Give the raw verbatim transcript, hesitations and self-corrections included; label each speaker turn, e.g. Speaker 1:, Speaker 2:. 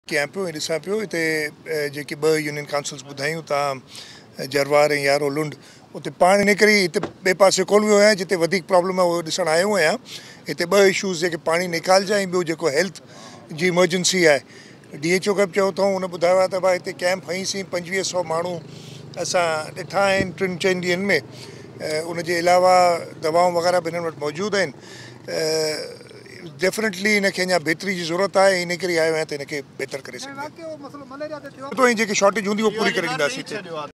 Speaker 1: कयां पियो ऐं ॾिसां पियो हिते जेके ॿ यूनियन काउंसिल्स ॿुधायूं तव्हां जरवार ऐं यारो लुंड उते पाण इन करे हिते ॿिए पासे कोन वियो आहियां जिते वधीक प्रॉब्लम आहे उहो ॾिसणु आयो आहियां। हिते ॿ इशूज़ जेके पाणी निकालजा ऐं ॿियो जेको हेल्थ जी इमरजेंसी आहे डी एच ओ खे बि चयो अथऊं हुन ॿुधायो आहे त भाई हिते कैम्प हईंसीं पंजवीह सौ माण्हू असां ॾिठा आहिनि टिनि चइनि ॾींहंनि में। उनजे अलावा दवाऊं वग़ैरह बि हिननि वटि मौजूदु आहिनि। डेफिनेटली इनखे अञा बहितरी जी ज़रूरत आहे इन करे आयो आहियां त इनखे बहितर करे सघूं। जेके शॉर्टेज हूंदी उहो पूरी करे ॾींदासीं।